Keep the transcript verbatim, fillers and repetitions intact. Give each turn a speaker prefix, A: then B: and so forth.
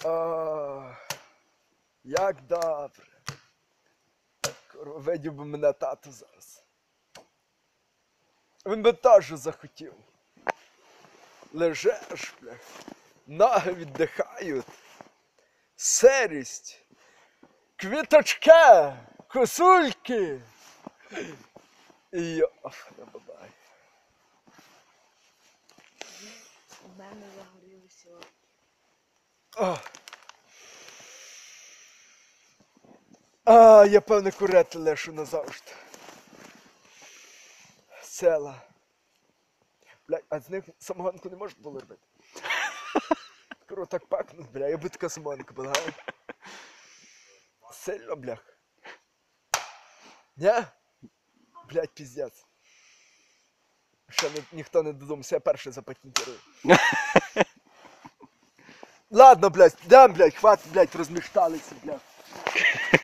A: О, як добре. Курва, видів би мене тато зараз. Він би теж захотів. Лежеш, бля. Ноги віддихають. Сирість. Квіточки. Косульки. Йоф, на бабай.
B: У мене загорілися.
A: О. А, я певне курити лишу назавжди. Села. Блядь, а з них самогонку не можна було робити? Круто так пахнуть, бля, я би така самогонка була. Сильно, блях. Ня? Блядь, піздець. Ще ні, ніхто не додумався, я перший запатентирую. Ладно, блядь, дам, блядь, хватить, блядь, розмішталися, блядь.